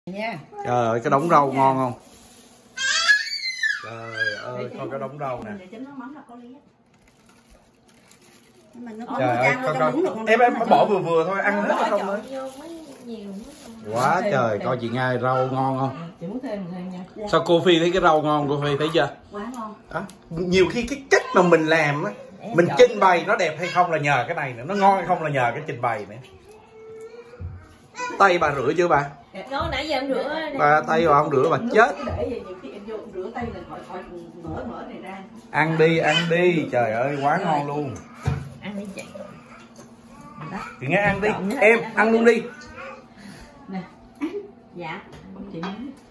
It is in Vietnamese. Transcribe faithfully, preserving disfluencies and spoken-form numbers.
Nha. Trời ơi, cái đống rau ngon không? Trời ơi, coi cái đống rau nè. Trời ơi, coi coi. Em em bỏ vừa vừa thôi, ăn hết không nữa. Quá trời, coi chị Nga rau ngon không? Chị muốn thêm thêm nha. Sao cô Phi thấy cái rau ngon, cô Phi thấy chưa? Quá ngon. Đó. Nhiều khi cái cách mà mình làm á, mình trình bày nó đẹp hay không là nhờ cái này nữa, nó ngon hay không là nhờ cái trình bày nữa. Tay bà rửa chưa bà? Nó nãy giờ em rửa. Bà tay bà không rửa bà chết. Để vậy nhiều khi em vô rửa tay mình khỏi khỏi mở mở này ra. Ăn đi, ăn đi, trời ơi quá ngon luôn. Ăn đi chị. Chị Nga ăn đi, em ăn luôn đi. Nè. Dạ. Chị